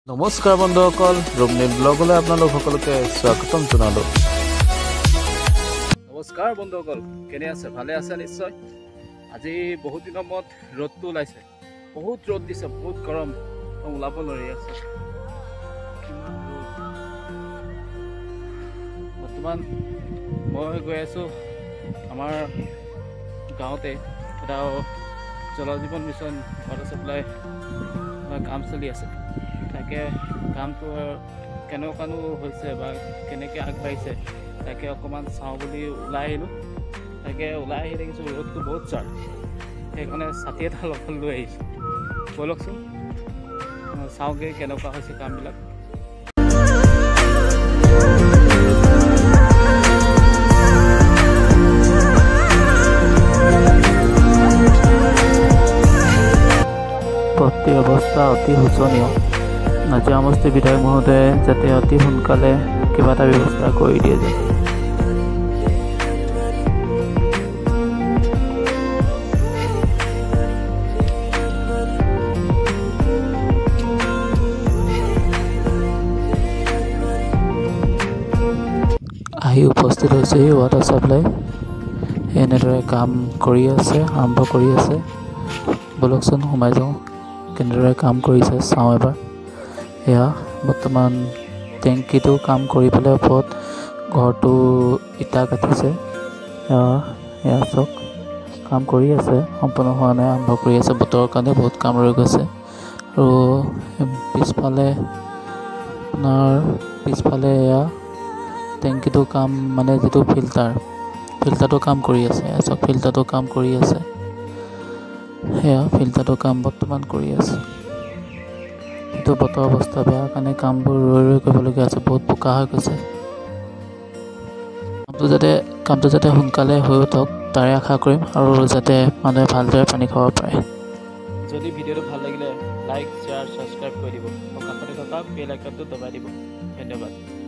নমস্কাৰ বন্ধুসকল, ৰূপনীল ব্লগলৈ আপোনালোক সকলোকে স্বাগতম জনালোঁ। নমস্কাৰ বন্ধুসকল, কেনে আছে? ভালে আছে নিশ্চয়। আজি বহুত দিনৰ মূৰত ৰ'দটো ওলাইছে, বহুত ৰ'দ দিছে, বহুত গৰম, ওলাব নোৱাৰি আছে। কিমান ৰ'দ। বৰ্তমান মই গৈ আছোঁ আমাৰ গাঁৱতে, এটা জল জীৱন মিছন ৱাটাৰ ছাপ্লাই কাম চলি আছে। তাকে কামটো কেনেকুৱানো হৈছে বা কেনেকৈ আগবাঢ়িছে তাকে অকণমান চাওঁ বুলি ওলাই আহিলোঁ। তাকে ওলাই আহি দেখিছোঁ ৰ'দটো বহুত চাৰ, সেইকাৰণে ছাতি এটা লগত লৈ আহিছোঁ। ব'লকচোন চাওঁগৈ কেনেকুৱা হৈছে কামবিলাক। পথটিৰ অৱস্থা অতি শোচনীয়। নাজিৰা সমষ্টিৰ বিধায়ক মহোদয়ে যাতে অতি সোনকালে কিবা এটা ব্যৱস্থা কৰি দিয়ে যে। আহি উপস্থিত হৈছে ৱাটাৰ ছাপ্লাই, এনেদৰে কাম কৰি আছে, আৰম্ভ কৰি আছে। বলকচোন সোমাই যাওঁ, কেনেদৰে কাম কৰিছে চাওঁ এবাৰ। এয়া বৰ্তমান টেংকিটো কাম কৰি পেলাই ওপৰত ঘৰটো ইটা কাটিছে। এয়া চাওক, কাম কৰি আছে, সম্পূৰ্ণ হোৱা নাই, আৰম্ভ কৰি আছে। বতৰৰ কাৰণে বহুত কাম ৰৈ গৈছে। আৰু পিছফালে এয়া টেংকিটো কাম, মানে যিটো ফিল্টাৰটো কাম কৰি আছে। এয়া চাওক, ফিল্টাৰটো কাম কৰি আছে। সেয়া ফিল্টাৰটো কাম বৰ্তমান কৰি আছে। কিন্তু বতৰৰ অৱস্থা বেয়া কাৰণে কামবোৰ ৰৈ কৰিবলগীয়া আছে, বহুত বোকা হৈ গৈছে। কামটো যাতে সোনকালে হৈ উঠক তাৰে আশা কৰিম, আৰু যাতে মানুহে ভালদৰে পানী খাব পাৰে। যদি ভিডিঅ'টো ভাল লাগিলে লাইক, শ্বেয়াৰ, ছাবস্ক্ৰাইব কৰি দিব আৰু কাষতে থকা বেল আইকনটো দবাই দিব। ধন্যবাদ।